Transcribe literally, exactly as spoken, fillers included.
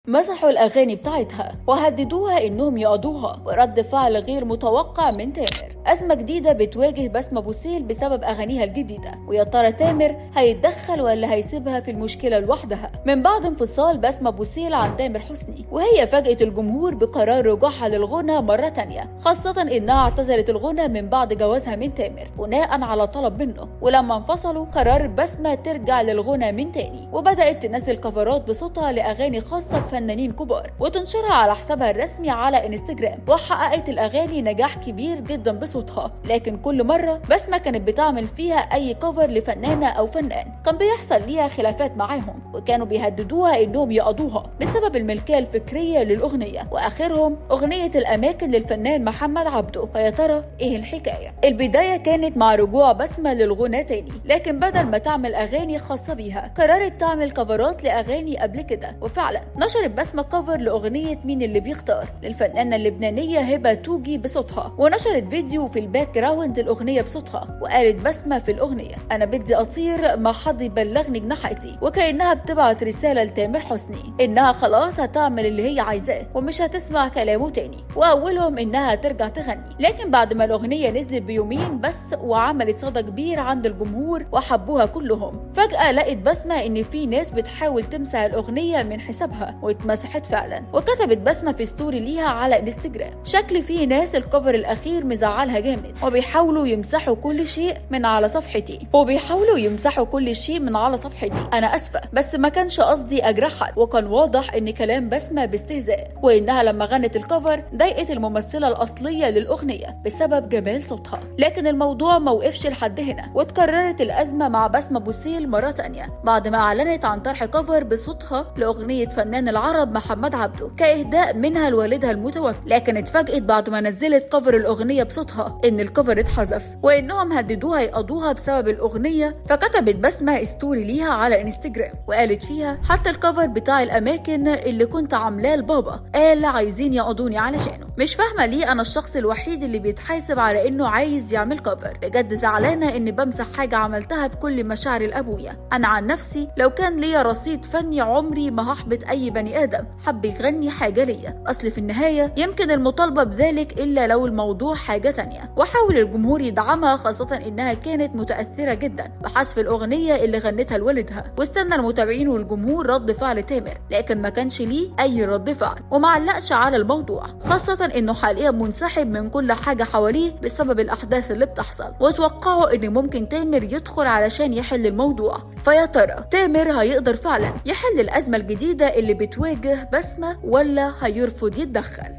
مسحوا الأغاني بتاعتها وهددوها إنهم يقضوها، ورد فعل غير متوقع من تامر. أزمة جديدة بتواجه بسمة بوسيل بسبب أغانيها الجديدة، ويا ترى تامر هيتدخل ولا هيسيبها في المشكلة لوحدها؟ من بعد انفصال بسمة بوسيل عن تامر حسني، وهي فاجأت الجمهور بقرار رجوعها للغنى مرة تانية، خاصة إنها اعتزلت الغنى من بعد جوازها من تامر بناء على طلب منه. ولما انفصلوا قررت بسمة ترجع للغنى من تاني، وبدأت تنزل كفرات بصوتها لأغاني خاصة بفنانين كبار وتنشرها على حسابها الرسمي على انستجرام. وحققت الأغاني نجاح كبير جدا بصوتها، لكن كل مرة بسمة كانت بتعمل فيها أي كفر لفنانة أو فنان كان بيحصل ليها خلافات معاهم، وكانوا بيهددوها إنهم يقضوها بسبب الملكية الفكرية للأغنية، وآخرهم أغنية الأماكن للفنان محمد عبده. فيا ترى إيه الحكاية؟ البداية كانت مع رجوع بسمة للغنى تاني، لكن بدل ما تعمل أغاني خاصة بيها قررت تعمل كفرات لأغاني قبل كده. وفعلا نشرت بسمة كفر لأغنية مين اللي بيختار للفنانة اللبنانية هبة توجي بصوتها، ونشرت فيديو في الباك جراوند الأغنية بصوتها. وقالت بسمة في الأغنية: أنا بدي أطير ما حد يبلغني جناحتي، وكأنها بتبعت رسالة لتامر حسني إنها خلاص هتعمل اللي هي عايزاه ومش هتسمع كلامه تاني، وأولهم إنها ترجع تغني. لكن بعد ما الأغنية نزلت بيومين بس وعملت صدى كبير عند الجمهور وحبوها كلهم، فجأة لقت بسمة إن في ناس بتحاول تمسح الأغنية من حسابها، واتمسحت فعلا. وكتبت بسمة في ستوري ليها على انستجرام: شكل في ناس الكفر الأخير مزعلها جامد وبيحاولوا يمسحوا كل شيء من على صفحتي وبيحاولوا يمسحوا كل شيء من على صفحتي أنا أسفة، بس ما كانش قصدي أجرحها. وكان واضح إن كلام بسمة باستهزاء، وإنها لما غنت الكفر ضايقت الممثلة الأصلية للأغنية بسبب جمال صوتها. لكن الموضوع ما وقفش لحد هنا، واتكررت الأزمة مع بسمة بوسيل مرة تانية بعد ما أعلنت عن طرح كفر بصوتها لأغنية فنان العرب محمد عبده كإهداء منها لوالدها المتوفى. لكن اتفاجئت بعد ما نزلت كفر الأغنية بصوتها إن الكفر اتحذف وإنهم هددوها يقضوها بسبب الأغنية. فكتبت بسمة ستوري ليها على انستجرام وقالت فيها: حتى الكفر بتاع الأماكن اللي كنت عاملاه لبابا قال عايزين يقضوني علشانه. مش فاهمة ليه أنا الشخص الوحيد اللي بيتحاسب على إنه عايز يعمل كفر. بجد زعلانة إني بمسح حاجة عملتها بكل مشاعر لأبويا. أنا عن نفسي لو كان ليا رصيد فني عمري ما هحبط أي بني آدم حب يغني حاجة ليا، أصل في النهاية يمكن المطالبة بذلك إلا لو الموضوع حاجة تانية. وحاول الجمهور يدعمها، خاصة إنها كانت متأثرة جدا بحذف الأغنية اللي غنتها لوالدها. واستنى المتابعين والجمهور رد فعل تامر، لكن ما كانش ليه أي رد فعل ومعلقش على الموضوع، خاصة إنه حاليا منسحب من كل حاجة حواليه بسبب الأحداث اللي بتحصل. وتوقعوا إن ممكن تامر يدخل علشان يحل الموضوع. فيا ترى تامر هيقدر فعلا يحل الأزمة الجديدة اللي بتواجه بسمة ولا هيرفض يتدخل؟